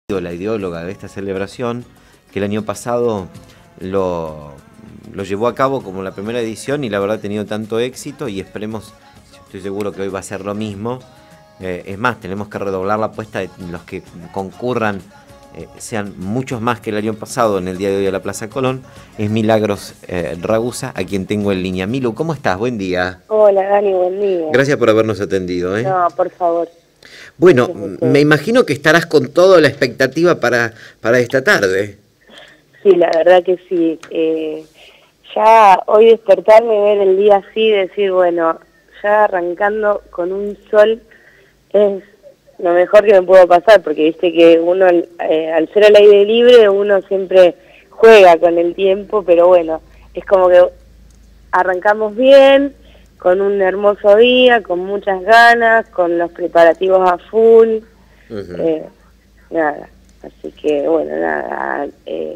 la ideóloga de esta celebración, que el año pasado lo llevó a cabo como la primera edición y la verdad ha tenido tanto éxito y esperemos, estoy seguro que hoy va a ser lo mismo. Es más, tenemos que redoblar la apuesta de los que concurran, sean muchos más que el año pasado en el día de hoy a la Plaza Colón. Es Milagros Ragusa, a quien tengo en línea. Milu, ¿cómo estás? Buen día. Hola Dani, buen día. Gracias por habernos atendido. No, por favor. Bueno, me imagino que estarás con toda la expectativa para esta tarde. Sí, la verdad que sí. Ya hoy despertarme, ver el día así, decir, bueno, ya arrancando con un sol es lo mejor que me puedo pasar, porque viste que uno al ser al aire libre uno siempre juega con el tiempo, pero bueno, es como que arrancamos bien, con un hermoso día, con muchas ganas, con los preparativos a full, nada, así que bueno, nada,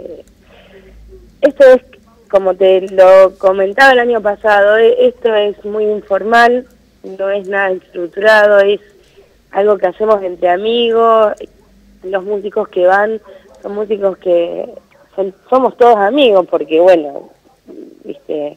esto es, como te lo comentaba el año pasado, esto es muy informal, no es nada estructurado, es algo que hacemos entre amigos. Los músicos que van son músicos que somos todos amigos, porque bueno, viste,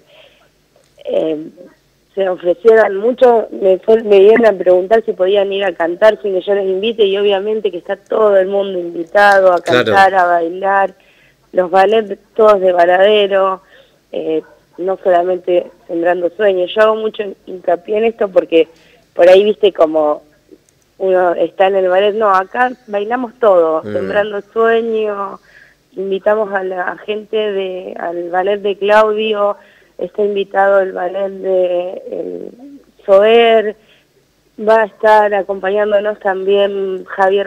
se ofrecieron mucho, me vinieron a preguntar si podían ir a cantar sin que yo les invite, y obviamente que está todo el mundo invitado a cantar, claro, a bailar, los ballets todos de Varadero, no solamente Sembrando Sueños. Yo hago mucho hincapié en esto porque por ahí viste como uno está en el ballet, no, acá bailamos todo, Sembrando Sueños, invitamos a la gente al ballet de Claudio, está invitado el ballet de Soer, va a estar acompañándonos también Javier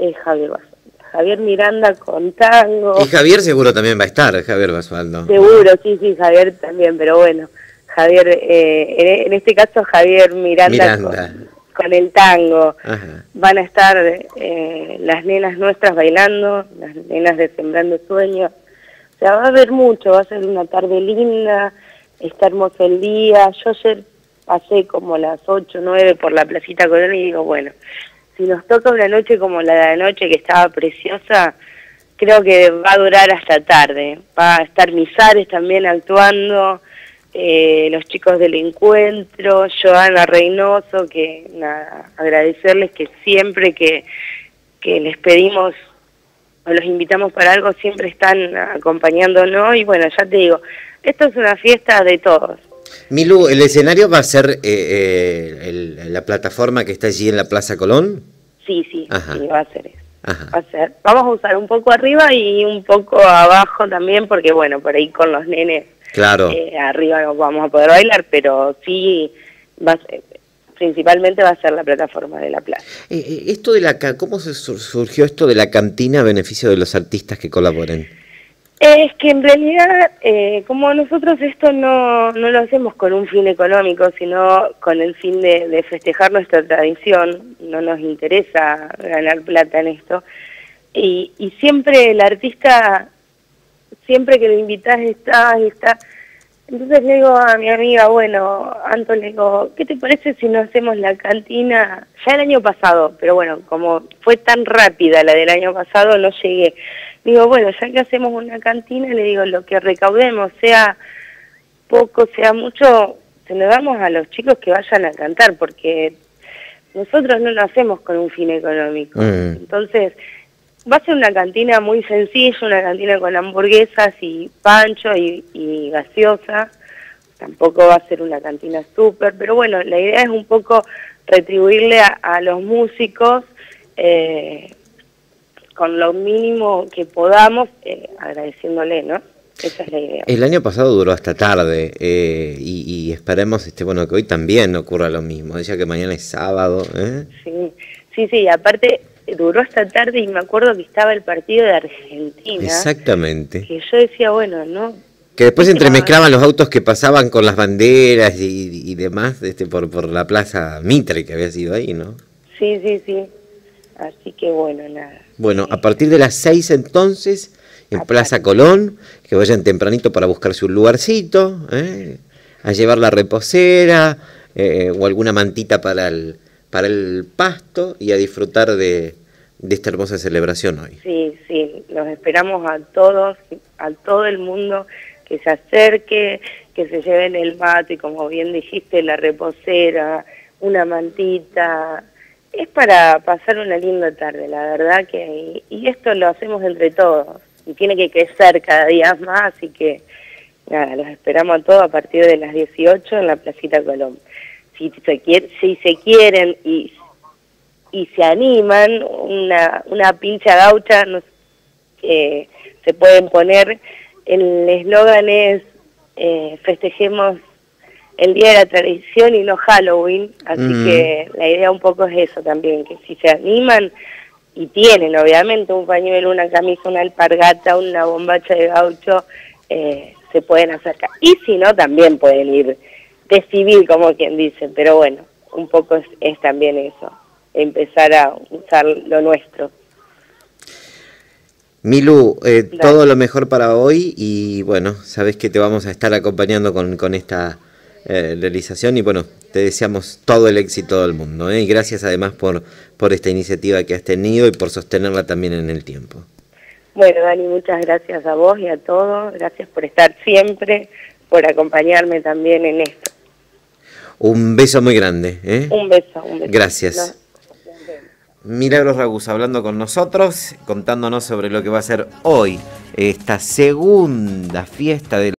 Miranda con tango. Y Javier seguro también va a estar, Javier Basualdo. Seguro, sí, Javier también, pero bueno, Javier, en este caso Javier Miranda. Con el tango. Ajá. Van a estar las nenas nuestras bailando, las nenas de Sembrando Sueños. O sea, va a haber mucho, va a ser una tarde linda, está hermoso el día. Yo ayer pasé como las 8, 9 por la Placita Colón y digo, bueno, si nos toca una noche como la de anoche, que estaba preciosa, creo que va a durar hasta tarde. Va a estar Misares también actuando, los chicos del encuentro, Joana Reynoso, que nada, agradecerles que siempre que les pedimos o los invitamos para algo, siempre están acompañándonos. Y bueno, ya te digo, esto es una fiesta de todos. Milu, ¿el escenario va a ser la plataforma que está allí en la Plaza Colón? Sí, sí, va a ser eso. Va a ser. Vamos a usar un poco arriba y un poco abajo también, porque bueno, por ahí con los nenes, claro, arriba no vamos a poder bailar, pero sí va a ser, principalmente va a ser la plataforma de la plaza. Esto de ¿cómo surgió esto de la cantina a beneficio de los artistas que colaboren? Es que en realidad, como nosotros esto no lo hacemos con un fin económico, sino con el fin de festejar nuestra tradición, no nos interesa ganar plata en esto, y siempre el artista, siempre que lo invitás está. Entonces le digo a mi amiga, bueno, Anto, le digo, ¿qué te parece si no hacemos la cantina? Ya el año pasado, pero bueno, como fue tan rápida la del año pasado, no llegué. Digo, bueno, ya que hacemos una cantina, le digo, lo que recaudemos, sea poco, sea mucho, se lo damos a los chicos que vayan a cantar, porque nosotros no lo hacemos con un fin económico. Entonces, va a ser una cantina muy sencilla, una cantina con hamburguesas y pancho y gaseosa. Tampoco va a ser una cantina súper, pero bueno, la idea es un poco retribuirle a los músicos con lo mínimo que podamos, agradeciéndole, ¿no? Esa es la idea. El año pasado duró hasta tarde y esperemos bueno, que hoy también ocurra lo mismo. Decía que mañana es sábado. Sí, aparte duró hasta tarde y me acuerdo que estaba el partido de Argentina. Exactamente. Que yo decía, bueno, ¿no? Que después entremezclaban los autos que pasaban con las banderas y demás por la Plaza Mitre, que había sido ahí, ¿no? Sí. Así que bueno, nada. Bueno, a partir de las 6 entonces, en Plaza Colón, que vayan tempranito para buscarse un lugarcito, a llevar la reposera o alguna mantita para el pasto y a disfrutar de de esta hermosa celebración hoy. Sí, sí, los esperamos a todos, a todo el mundo que se acerque, que se lleven el mate, como bien dijiste, la reposera, una mantita. Es para pasar una linda tarde, la verdad que, y esto lo hacemos entre todos, y tiene que crecer cada día más, así que nada, los esperamos a todos a partir de las 18 en la Placita Colón. Si se quieren y se animan, una pincha gaucha se pueden poner. El eslogan es festejemos el Día de la Tradición y no Halloween, así que la idea un poco es eso también, que si se animan y tienen obviamente un pañuelo, una camisa, una alpargata, una bombacha de gaucho, se pueden acercar. Y si no, también pueden ir de civil, como quien dice, pero bueno, un poco es también eso, empezar a usar lo nuestro. Milu, todo lo mejor para hoy y bueno, sabes que te vamos a estar acompañando con esta realización y bueno, te deseamos todo el éxito del mundo, y gracias además por esta iniciativa que has tenido y por sostenerla también en el tiempo. Bueno, Dani, muchas gracias a vos y a todos, gracias por estar siempre, por acompañarme también en esto. Un beso muy grande. Un beso. Gracias. Milagros Ragusa hablando con nosotros, contándonos sobre lo que va a ser hoy, esta segunda fiesta de